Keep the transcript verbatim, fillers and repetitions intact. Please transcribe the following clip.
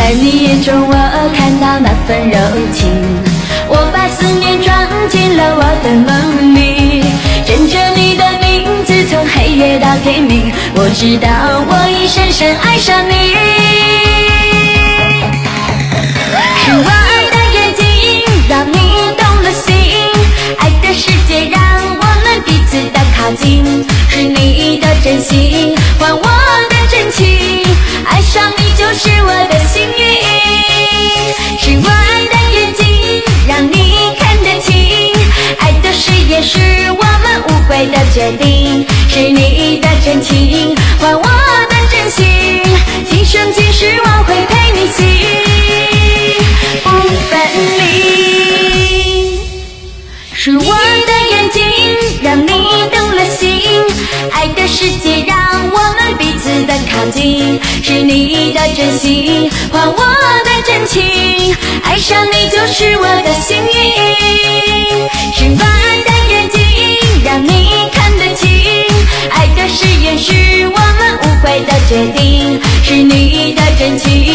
在你眼中我看到那份柔情，我把思念装进了我的梦里，枕着你的名字从黑夜到天明，我知道我已深深爱上你。是我的眼睛让你动了心，爱的世界让我们彼此的靠近，是你的真心换我的真情，爱上你就是我的幸运。是我的眼睛让你看得清，爱的誓言是我们无悔的决定，是你的真情换我的真心，今生今世我会陪你行不分离。是我的眼睛让你动了心，爱的世界让我们彼此的靠近，是你的真心换我的真情，爱上你就是我的幸运。是我的眼睛让你看得清，爱的誓言是我们无悔的决定，是你的真情